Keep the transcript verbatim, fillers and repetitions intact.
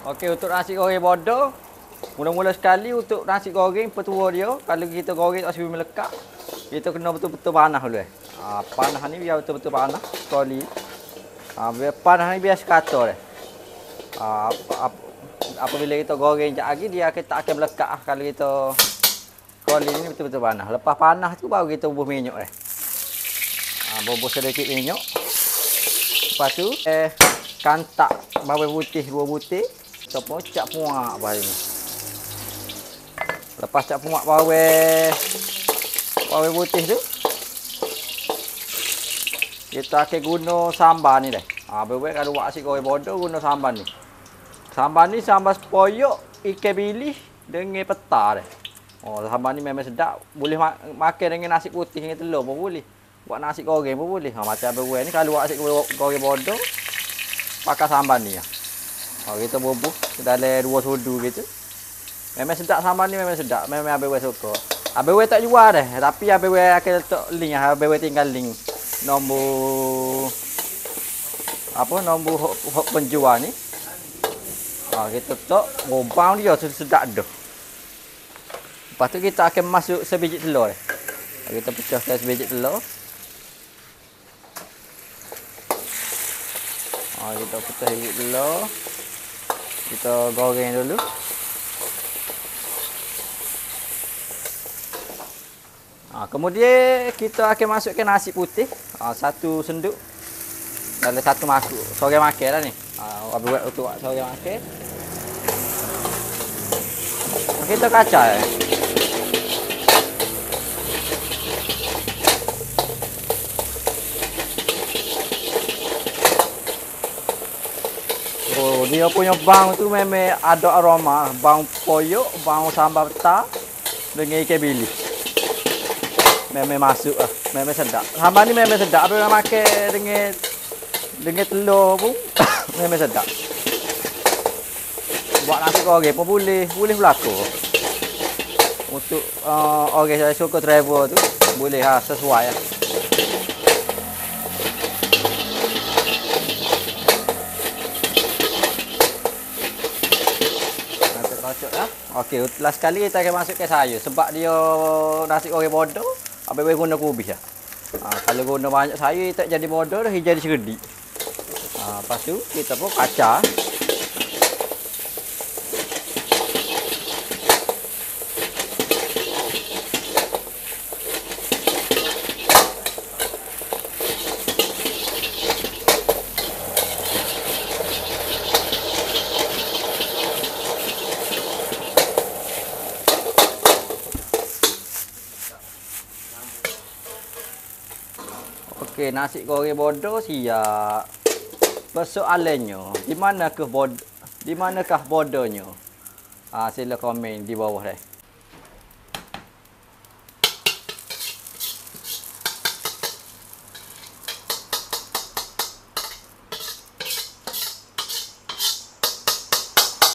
Okey, untuk nasi goreng bodoh, mula-mula sekali untuk nasi goreng petua dia, kalau kita goreng tak sampai melekat, kita kena betul-betul panas dulu eh. Ha, panas ni biar betul-betul panas sekali. Ha, biar panas ni biar sekata deh. Ha, ap, ap, apabila kita goreng sekejap lagi, dia akan tak akan melekat lah kalau kita koli ni betul-betul panas. Lepas panas tu baru kita bubuh minyak eh. Ha, bubuh sedikit minyak. Lepas tu eh kantak bawang putih dua butir. Kita pun cak puak bawang ni. Lepas cak puak bawang bawang putih tu, kita akan guna sambal ni dah. Ha, bawang kalau buat nasi goreng bodoh guna sambal ni. Sambal ni sambal sepoyok ikan bilis dengan peta dah. Oh, sambal ni memang sedap. Boleh ma makan dengan nasi putih dengan telur pun boleh. Buat nasi goreng pun boleh. Ha, macam bawang ni kalau buat nasi goreng bodoh pakai sambal ni. Ha, kita bubuh dalam dua sudu gitu. Memang sedap sambal ni, memang sedap. Memang abang suka. Abang tak jual dah, tapi abang akan letak link. Abang tinggal link nombor apa nombor hok, hok penjual ni. Ha, kita letak gobang dia sedap dah. Lepas tu kita akan masuk sebiji telur. Ha, kita pecahkan sebiji telur. Ha, kita pecah sebiji telur. Kita goreng dulu. Ha, kemudian kita akan masukkan nasi putih. Ha, satu senduk. Dalam satu masuk. Sorang makan lah ni. Ha, buat untuk sorang makan. Kita kacau eh. Oh, dia punya bang tu memang ada aroma. Bang poyok, bang sambal peta dengan ikan bilis. Memang masuk lah. Memang sedap. Sambal ni memang sedap. Apa yang makan dengan dengan telur pun memang sedap. Buat nasi goreng pun boleh. Boleh berlaku. Untuk uh, orang saya suka travel tu boleh ha, sesuai lah. Okey, last kali kita akan masukkan sayur sebab dia nasi goreng bodoh, abang guna kubis lah. Ha, kalau guna banyak sayur tak jadi bodoh dah, jadi segedik. Ha, lepas tu kita pun kacau. Okey, nasi goreng bodoh siap. Persoalannya, di manakah bodoh? Di manakah bodohnya? Ah, sila komen di bawah deh.